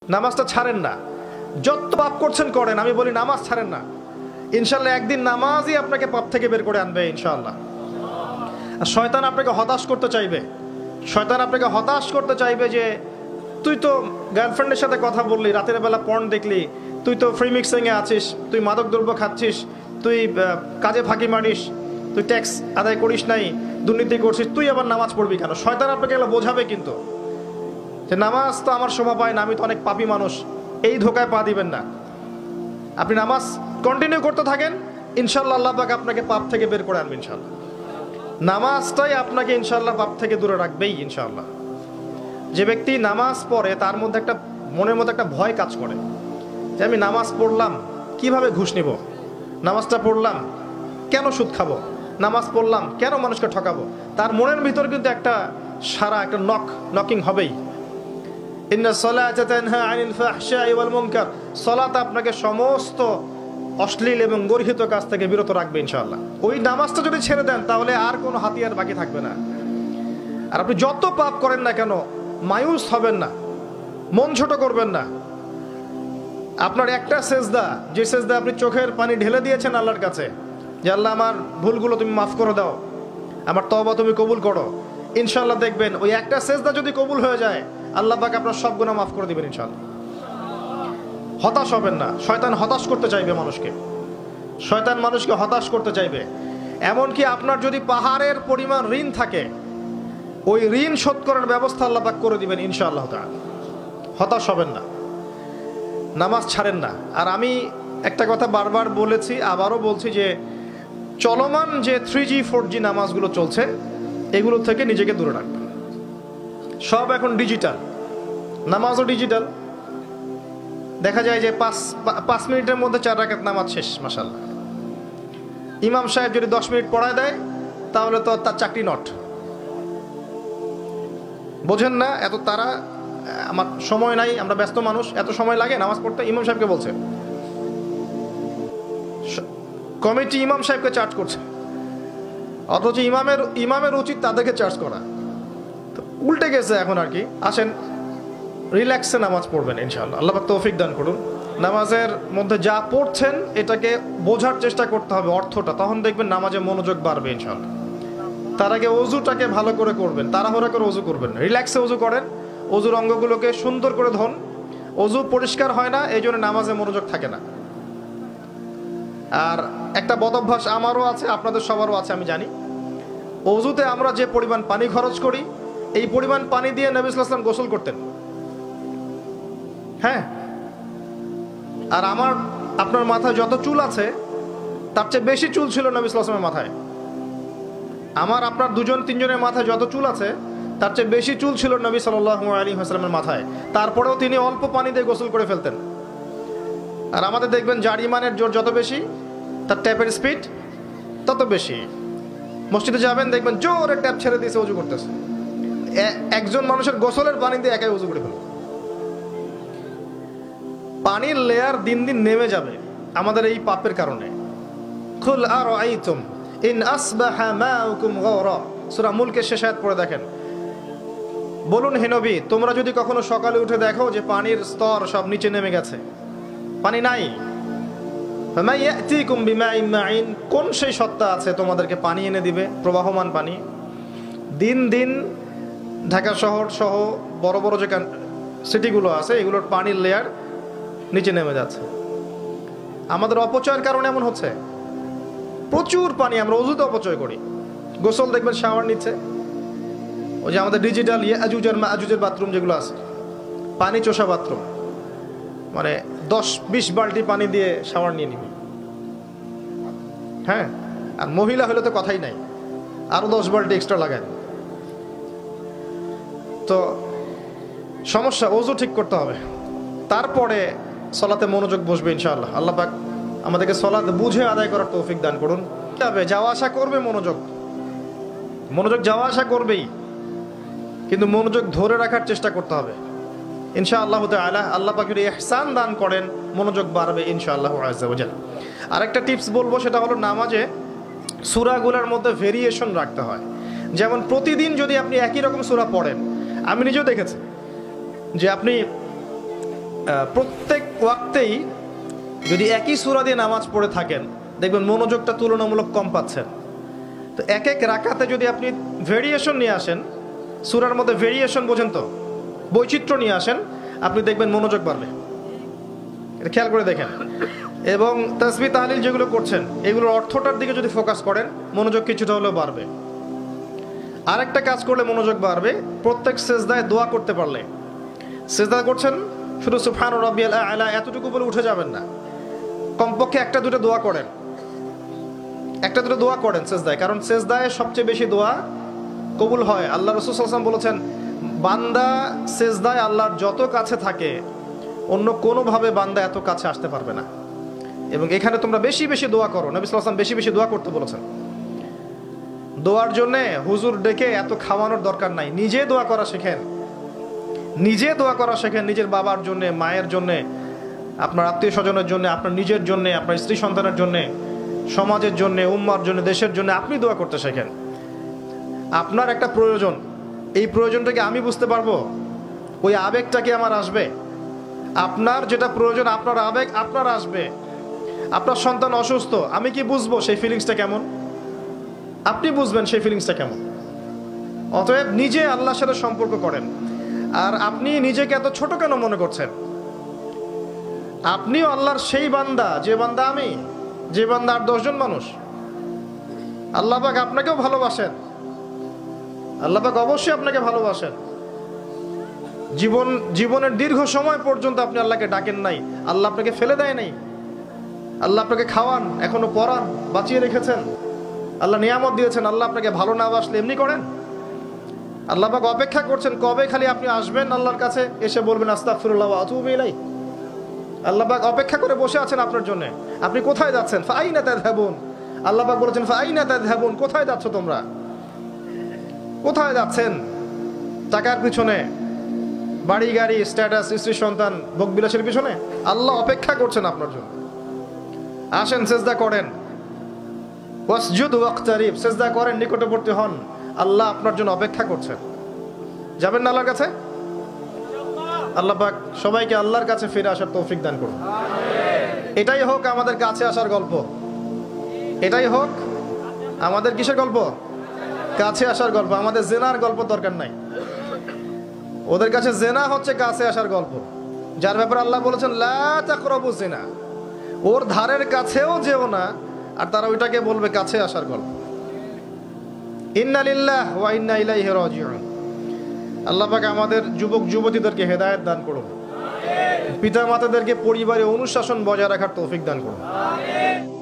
নামাজটা ছাড়েন না, যত পাপ করছেন করেন, আমি বলি নামাজ ছাড়েন না। ইনশাল্লাহ একদিন নামাজই আপনাকে পাপ থেকে বের করে আনবে ইনশাআল্লাহ। আর শয়তান আপনাকে হতাশ করতে চাইবে, শয়তান আপনাকে হতাশ করতে চাইবে যে তুই তো গার্লফ্রেন্ডের সাথে কথা বললি, রাতের বেলা পর্ন দেখলি, তুই তো ফ্রি মিক্সিংয়ে আছিস, তুই মাদক দ্রব্য খাচ্ছিস, তুই কাজে ফাঁকি মারিস, তুই ট্যাক্স আদায় করিস নাই, দুর্নীতি করছিস, তুই আবার নামাজ পড়বি কেন? শয়তান আপনাকে এগুলো বোঝাবে কিন্তু, যে নামাজ তো আমার শোভা পায় না, আমি তো অনেক পাপী মানুষ। এই ধোকায় পা দিবেন না। আপনি নামাজ কন্টিনিউ করতে থাকেন, ইনশাল্লাহ আল্লাহ পাক আপনাকে পাপ থেকে বের করে আনবে ইনশাল্লাহ। নামাজটাই আপনাকে ইনশাল্লাহ পাপ থেকে দূরে রাখবেই ইনশাল্লাহ। যে ব্যক্তি নামাজ পড়ে তার মধ্যে একটা মনের মধ্যে একটা ভয় কাজ করে যে আমি নামাজ পড়লাম কিভাবে ঘুষ নিব, নামাজটা পড়লাম কেন সুদ খাবো, নামাজ পড়লাম কেন মানুষকে ঠকাবো। তার মনের ভিতর কিন্তু একটা সারা একটা নকিং হবেই। ইন্না সলাতা তানহা আনিল ফাহশাই ওয়াল মুনকার, সালাত আপনাকে সমস্ত অশ্লীল এবং গর্হিত কাজ থেকে বিরত রাখবে ইনশাআল্লাহ। ওই নামাজটা যদি ছেড়ে দেন তাহলে আর কোনো হাতিয়ার বাকি থাকবে না। আর আপনি যত পাপ করেন না কেন মায়ুস হবেন না, মন ছোট করবেন না। আপনার একটা সেজদা, যে সেজদা আপনি চোখের পানি ঢেলে দিয়েছেন আল্লাহর কাছে, যে আল্লাহ আমার ভুলগুলো তুমি মাফ করে দাও, আমার তওবা তুমি কবুল করো, ইনশাআল্লাহ দেখবেন ওই একটা সেজদা যদি কবুল হয়ে যায় আল্লাহ পাক আপনার সব গুনাহ মাফ করে দিবেন ইনশাআল্লাহ। হতাশ হবেন না। শয়তান হতাশ করতে চাইবে মানুষকে, শয়তান মানুষকে হতাশ করতে চাইবে। এমনকি আপনার যদি পাহাড়ের পরিমাণ ঋণ থাকে, ওই ঋণ শোধ করার ব্যবস্থা আল্লাহ পাক করে দিবেন ইনশাআল্লাহ তাআলা। হতাশ হবেন না, নামাজ ছাড়েন না। আর আমি একটা কথা বারবার বলেছি, আবারও বলছি, যে চলমান যে 3G 4G নামাজগুলো চলছে এগুলো থেকে নিজেকে দূরে রাখবেন। সব এখন ডিজিটাল, নামাজও ডিজিটাল। দেখা যায় যে 5 মিনিটের মধ্যে 4 রাকাত নামাজ শেষ মাশাআল্লাহ। ইমাম সাহেব যদি 10 মিনিট পড়ায় দেয় তাহলে তো তার চাকরি নট। বোঝেন না এত তারা, আমার সময় নাই, আমরা ব্যস্ত মানুষ, এত সময় লাগে নামাজ পড়তে? ইমাম সাহেবকে বলছে, কমিটি ইমাম সাহেবকে চার্জ করছে, অথচ ইমামের উচিত তাদেরকে চার্জ করা। তো উল্টে গেছে এখন আর কি। আসেন রিল্যাক্সে নামাজ পড়বেন ইনশাআল্লাহ, আল্লাহ পাক তৌফিক দান করুন। নামাজের মধ্যে যা পড়ছেন এটাকে বোঝার চেষ্টা করতে হবে অর্থটা, তখন দেখবেন নামাজে মনোযোগ বাড়বে ইনশাআল্লাহ। তার আগে অজুটাকে ভালো করে করবেন, তাড়াহুড়া করে অজু করবেন, রিল্যাক্সে অজু করেন, অজুর অঙ্গগুলোকে সুন্দর করে ধন। অজু পরিষ্কার হয় না, এই জন্য নামাজে মনোযোগ থাকে না। আর একটা বদ অভ্যাস আমারও আছে, আপনাদের সবারও আছে আমি জানি, অজুতে আমরা যে পরিমাণ পানি খরচ করি এই পরিমাণ পানি দিয়ে নবী সাল্লাল্লাহু আলাইহি ওয়াসাল্লাম গোসল করতেন। হ্যাঁ, আর আপনার মাথায় যত চুল আছে তার চেয়ে বেশি চুল ছিল নবী সাল্লাল্লাহু আলাইহি ওয়াসাল্লামের মাথায়। আপনার 2-3 জনের মাথায় যত চুল আছে তার চেয়ে বেশি চুল ছিল নবী সাল্লাল্লাহু আলাইহি ওয়াসাল্লামের মাথায়। তারপরেও তিনি অল্প পানি দিয়ে গোসল করে ফেলতেন। আর আমাদের দেখবেন যার ইমানের জোর যত বেশি তার ট্যাপের স্পিড তত বেশি। মসজিদে যাবেন দেখবেন জোরে ট্যাপ ছেড়ে দিয়েছে, অজু করতেছে। একজন মানুষের গোসলের পানি দিয়ে একাই অজু করে ফেলবে। পানির লেয়ার দিন দিন নেমে যাবে আমাদের এই পাপের কারণে। কুল আরাআইতুম ইন আসবাহা মাউকুম গাওরা, সূরা মুলকের শেষ আয়াত পড়ে দেখেন। বলুন হে নবী, তোমরা যদি কখনো সকালে উঠে দেখো যে পানির স্তর সব নিচে নেমে গেছে, পানি নাই, ফামা ইয়াতিকুম বিমাইন মাইন, কোন সেই সত্তা আছে তোমাদেরকে পানি এনে দিবে, প্রবাহমান পানি। দিন দিন ঢাকা শহর সহ বড় বড় যে সিটিগুলো আছে এগুলোর পানির লেয়ার নিচে নেমে যাচ্ছে। আমাদের অপচয়ের কারণে এমন হচ্ছে। প্রচুর পানি আমরা অযুতে অপচয় করি। গোসল দেখবেন শাওয়ার নিচ্ছে, ওই যে আমাদের ডিজিটাল ইয়াজুজ আর মাজুজের বাথরুম যেগুলো আছে, পানি চোষা বাথরুম, মানে 10-20 বালতি পানি দিয়ে শাওয়ার নিয়ে নিবি। হ্যাঁ, আর মহিলা হলে তো কথাই নাই, আরো 10 বালতি এক্সট্রা লাগায়। তো সমস্যা, ওযু ঠিক করতে হবে, তারপরে সলাতে মনোযোগ বসবে ইনশাআল্লাহ। আল্লাহ পাক আমাদেরকে সলাত বুঝে আদায় করার তৌফিক দান করুন। তবে যাওয়া আসা করবে মনোযোগ যাওয়া আসা করবেই, কিন্তু মনোযোগ ধরে রাখার চেষ্টা করতে হবে ইনশাআল্লাহ তাআলা। আল্লাহ পাক যদি ইহসান দান করেন মনোযোগ বাড়বে ইনশাআল্লাহ আযজা ওয়া জাল। আরেকটা টিপস বলবো, সেটা হলো নামাজে সূরাগুলোর মধ্যে ভেরিয়েশন রাখতে হয়। যেমন প্রতিদিন যদি আপনি একই রকম সূরা পড়েন, আমি নিজেও দেখেছি যে আপনি প্রত্যেক ওয়াক্তেই যদি একই সূরা দিয়ে নামাজ পড়ে থাকেন দেখবেন মনোযোগটা তুলনামূলক কম পাচ্ছেন। তো এক এক রাকাতে যদি আপনি ভেরিয়েশন নিয়ে আসেন, সূরার মধ্যে ভেরিয়েশন বোঝেন তো, বৈচিত্র্য নিয়ে আসেন, আপনি দেখবেন মনোযোগ বাড়বে। এটা খেয়াল করে দেখেন। এবং তাসবিহ তাহলিল যেগুলো করছেন এগুলোর অর্থটার দিকে যদি ফোকাস করেন মনোযোগ কিছুটা হলেও বাড়বে। আরেকটা কাজ করলে মনোযোগ বাড়বে, প্রত্যেক সেজদায় দোয়া করতে পারলে। সেজদা করছেন শুধু সুবহান রাব্বিয়াল আ'লা এতটুকু বলে উঠে যাবেন না, কমপক্ষে একটা দুটো দোয়া করেন, একটা দুটো দোয়া করেন সেজদায়, কারণ সেজদায় সবচেয়ে বেশি দোয়া কবুল হয়। আল্লাহ রাসূল সাল্লাল্লাহু আলাইহি ওয়াসাল্লাম বলেছেন, বান্দা সেজদায় আল্লাহর যত কাছে থাকে অন্য কোনোভাবে বান্দা এত কাছে আসতে পারবে না। এবং এখানে তোমরা বেশি বেশি দোয়া করো, নবী সাল্লাল্লাহু আলাইহি ওয়াসাল্লাম বেশি বেশি দোয়া করতে বলেছেন। দোয়ার জন্যে হুজুর ডেকে এত খাওয়ানোর দরকার নাই, নিজে দোয়া করা শেখেন, নিজে দোয়া করা শেখেন। নিজের বাবার জন্যে, মায়ের জন্যে, আপনার আত্মীয় স্বজনের জন্য, আপনার নিজের জন্য, আপনার স্ত্রী সন্তানের জন্য, সমাজের জন্য, উম্মার জন্য, দেশের জন্য আপনি দোয়া করতে শেখেন। আপনার একটা প্রয়োজন, এই প্রয়োজনটাকে আমি বুঝতে পারবো, ওই আবেগটাকে আমার আসবে। আপনার যেটা প্রয়োজন, আপনার আবেগ আপনার আসবে। আপনার সন্তান অসুস্থ, আমি কি বুঝবো সেই ফিলিংসটা কেমন? আপনি বুঝবেন সেই ফিলিংসটা কেমন। অতএব নিজে আল্লাহর সাথে সম্পর্ক করেন। আর আপনি নিজেকে এত ছোট কেন মনে করছেন? আপনিও আল্লাহর সেই বান্দা, যে বান্দা আমি, যে বান্দা আর 10 জন মানুষ। আল্লাহ পাক আপনাকেও ভালোবাসেন, আল্লাহ পাক অবশ্যই আপনাকে ভালোবাসেন। জীবনের দীর্ঘ সময় পর্যন্ত আপনি আল্লাহকে ডাকেন নাই, আল্লাহ আপনাকে ফেলে দেয় নাই। আল্লাহ আপনাকে খাওয়ান, এখনো পরান, বাঁচিয়ে রেখেছেন, আল্লাহ নিয়ামত দিয়েছেন। আল্লাহ আপনাকে ভালো না বাসলে এমনি করেন? আল্লাহ পাক অপেক্ষা করছেন কবে খালি আপনি আসবেন আল্লাহর কাছে, এসে বলবেন আস্তাগফিরুল্লাহ ওয়া আতুবু ইলাইহি। আল্লাহ পাক অপেক্ষা করে বসে আছেন আপনার জন্য। আপনি কোথায় যাচ্ছেন? ফাআইনা তাযহাবুন। আল্লাহ পাক বলেছেন ফাআইনা তাযহাবুন, কোথায় যাচ্ছ তোমরা? কোথায় যাচ্ছেন? টাকার পিছনে, বাড়ি গাড়ি, স্ট্যাটাস, স্ত্রী সন্তান, ভোগবিলাসের পিছনে? আল্লাহ অপেক্ষা করছেন আপনার জন্য। আসেন, সেজদা করেন। ওয়াসজুদ ওয়াকতারিব, সেজদা করেন, নিকটবর্তী হন। আল্লাহ আপনার জন্য অপেক্ষা করছেন। যাবেন না আল্লাহর কাছে? আল্লাহ পাক সবাইকে আল্লাহর কাছে ফিরে আসার তৌফিক দান করুন। এটাই হোক আমাদের কাছে আসার গল্প, এটাই হোক আমাদের কিসের গল্প? কাছে আসার গল্প। আমাদের জেনার গল্প দরকার নাই। ওদের কাছে জেনা হচ্ছে কাছে আসার গল্প, যার ব্যাপারে আল্লাহ বলেছেন লা তাকরাবু জিনা, ওর ধারের কাছেও যেও না, আর তারা ওইটাকে বলবে কাছে আসার গল্প। ইন্না লিল্লাহি ওয়া ইন্না ইলাইহি রাজিউন। আল্লাহ পাক আমাদের যুবক যুবতীদেরকে হেদায়েত দান করুন, পিতা মাতাদেরকে পরিবারে অনুশাসন বজায় রাখার তৌফিক দান করুন।